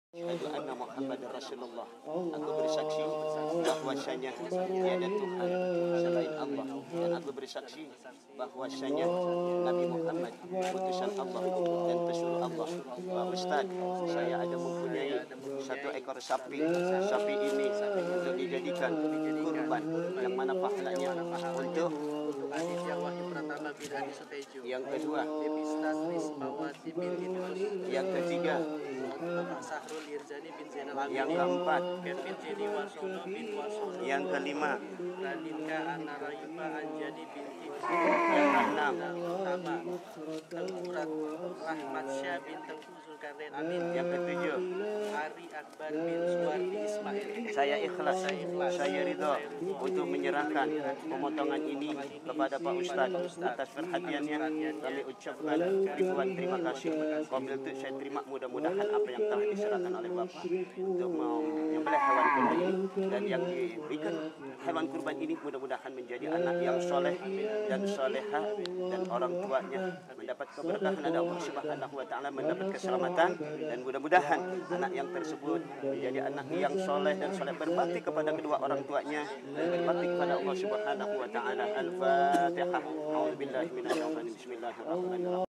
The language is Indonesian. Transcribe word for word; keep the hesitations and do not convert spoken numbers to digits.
Asyhadu anna Muhammadar Rasulullah. Aku bersaksi bahwasanya tiada Tuhan selain Allah, dan aku bersaksi bahwasanya Nabi Muhammad utusan Allah dan pesuruh Allah. Pak Ustaz, saya ada mempunyai satu ekor sapi. Sapi ini untuk dijadikan kurban, yang mana pahalanya untuk Aditya Wahyu Pratama bin Adi Sutejo. Yang kedua, Devista Trismawati binti Tulus. Yang ketiga, Bapak Sahrul Irzani bin Zainal Abidin. Yang keempat, Kevin Jenny Wasono bin Wasono. Yang kelima, Radinka Anarayuba Anjani binti. Yang keenam, Utama Tengkurat Rahmat Syah bin Tengku Zulkarnain Amin. Yang ketujuh, Ari Akbar bin Suwardi Ismail. Saya ikhlas, saya ridho untuk menyerahkan pemotongan ini kepada Pak Ustaz. Atas perhatiannya kami ucapkan ribuan terima kasih. Qabil itu saya terima, mudah-mudahan apa yang telah diserahkan oleh Bapak untuk menyembelih hewan kurban ini, dan yang diberikan hewan kurban ini mudah-mudahan menjadi anak yang soleh dan soleha, dan orang tuanya mendapat keberkahan dari Allah Subhanahu wa taala, mendapat keselamatan, dan mudah-mudahan anak yang tersebut menjadi anak yang soleh dan soleh, berbakti kepada kedua orang tuanya dan berbakti kepada Allah Subhanahu wa taala. Al-Fatihah. A'udzubillahi minasyaitonir rajim. Bismillahirrahmanirrahim.